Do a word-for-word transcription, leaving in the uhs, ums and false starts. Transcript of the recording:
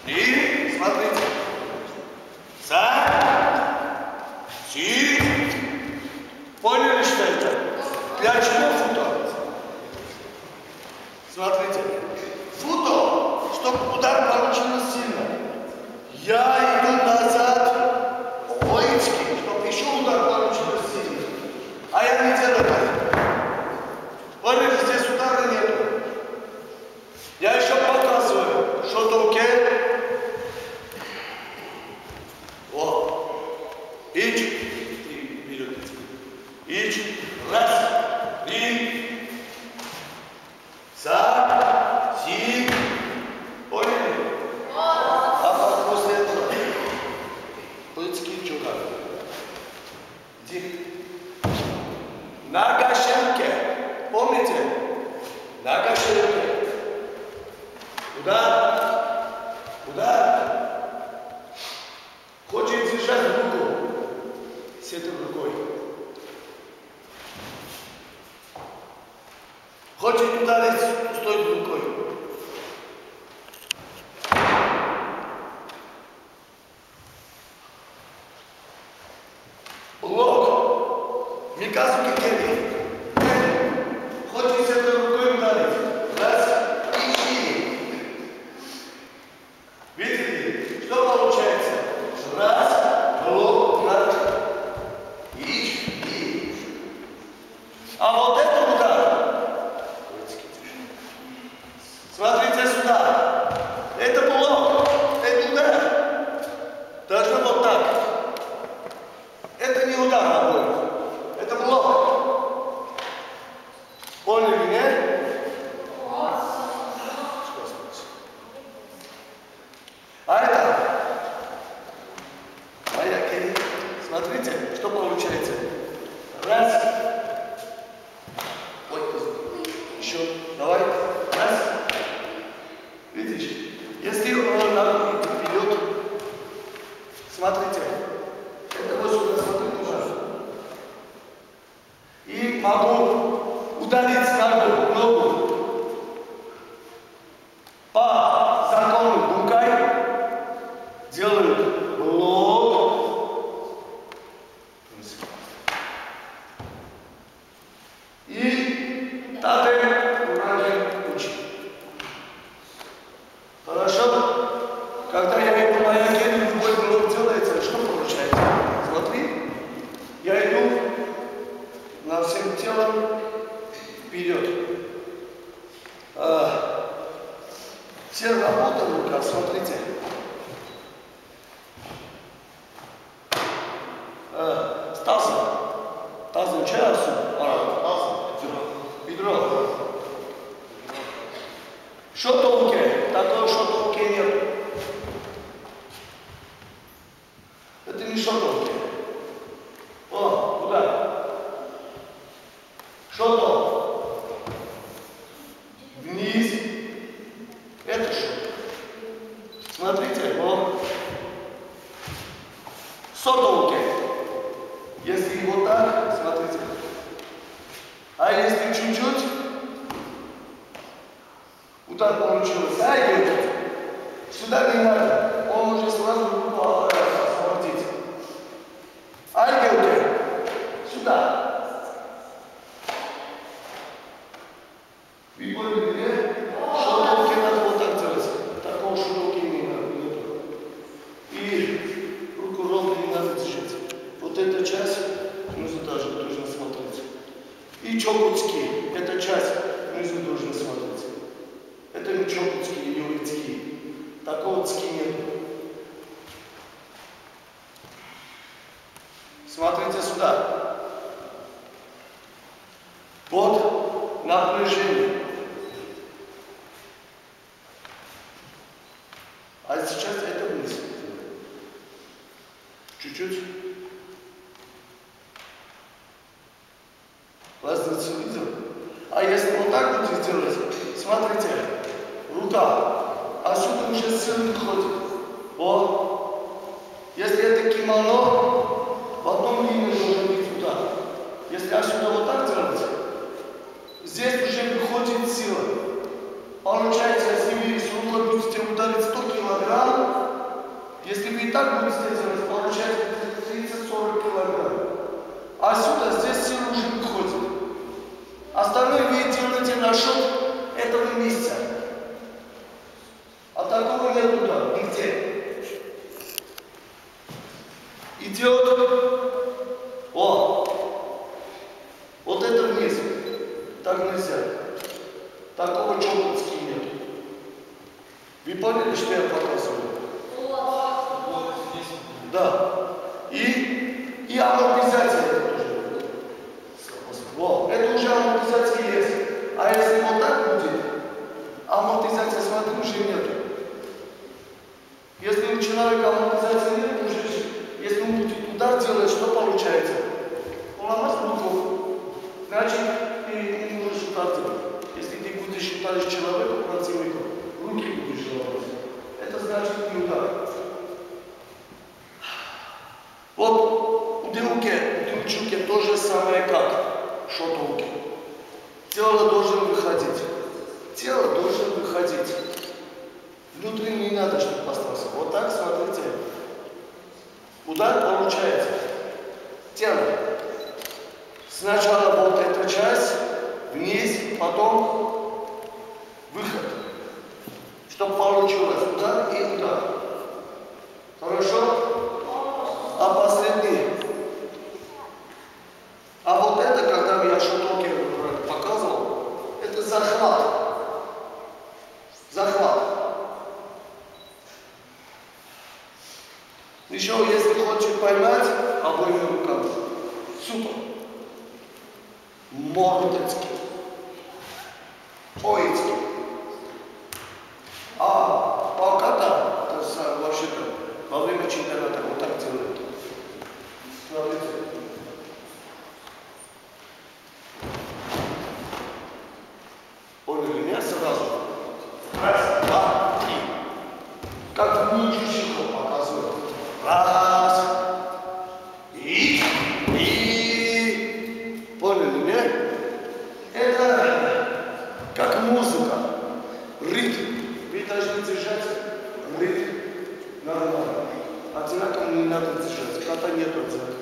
И смотрите. За. Си. Поняли, что это? Для чего футо? Смотрите. Футо, чтобы удар получился сильно. Я иду назад, лоицкий, чтобы еще удар получился сильно. А я не делаю так. Поняли, здесь удара нету. Я еще показываю, что толке. Вот. Ич. Ич. Раз. Три. За. Си. Поняли? А после этого лоицкий чукар. Иди. На гашенке. Помните? На гашенке. Удар. Удар. Хочет держать руку. С этой рукой. Хочет ударить пустой рукой. Блок. Микасу кикери. Хочет с этой рукой ударить. Раз. Видите, что получается? Раз, блок, раз, и, и. А вот это удар. Смотрите сюда. Это блок, это удар. Должно вот так. Это не удар, а блок. Это блок. Поняли меня? А это, моя Кирилл, смотрите, что получается. Раз. Ой, еще, давай. Раз. Видишь, если он ногу вперед, смотрите, это вот сюда, смотрите, пожалуйста. И могу ударить ногу, ногу. По закону Букай. Делают блок и тадем уравнение учим. Хорошо? Когда я иду на ягель, любой блок делается, что получается? Смотри, я иду на всем телом вперед. А, все работают рука, смотрите. С тазом. Тазом часу. Бедро. Что толке? Такого что толке нет. Это не что толке. О, куда? Что то? Вниз. Это что? Смотрите, вот. Сотолке. Если вот так, смотрите. А если чуть-чуть, удар получился, а идет. Сюда не надо, он уже сразу руку освободит. А идет. Сюда. Вы поняли, шутовки надо вот так делать. Такого шутовки не надо. И руку ровно не надо держать. Вот эта часть внизу даже должна смотреть. И чокутский, эта часть внизу должна смотреть. Это не чокутский, не улицкий. Такого цки нет. Смотрите сюда. Вот напряжение. А сейчас это вниз. Чуть-чуть. Разницу видел? А если вот так будете делать, смотрите, рука, отсюда уже сила выходит. Вот. Если это кимоно, в одном линии должен быть удар. Если отсюда вот так делать, здесь уже выходит сила. Получается, если вы с рукой будете ударить сто килограмм, Если так будет сделать, получается тридцать-сорок килограмм. А сюда, здесь сила уже не ходит. Остальное вы делаете на счет этого места. А такого нет туда, нигде. Идет. О! Вот это вниз. Так нельзя. Такого чокнутски нет. Вы поняли, что я показываю? Да. И, и амортизация это тоже. Во, это уже амортизация есть. А если вот так будет, амортизация, смотри, уже нет. Если у человека амортизации нет, уже, если он будет удар делать, что получается? Поломать руку. Значит, ты не можешь удар делать. Если ты будешь ударить человека, противника, руки будешь ломать. Это значит не удар. Вот у Дилуки, у Дилчуки то же самое как шотолки. Тело должно выходить. Тело должно выходить. Внутри не надо, чтобы остался. Вот так, смотрите. Удар получается. Тело. Сначала вот эта часть, вниз, потом выход. Чтобы получилось удар и удар. Хорошо? А последний. А вот это, когда я шутоки показывал, это захват. Захват. Еще, если хочешь поймать, обоими руками. Супер. Мордецкий. Оицкий. А пока-то, это вообще-то, во время чемпионата вот так делают. Смотрите. Поняли меня сразу? Раз, два, три. Как в мужчинах показывают. Раз. И. И. Поняли меня? Это как музыка. Ритм. Вы должны держать ритм нормально. Одинаково не надо держать. Когда нет одинаково.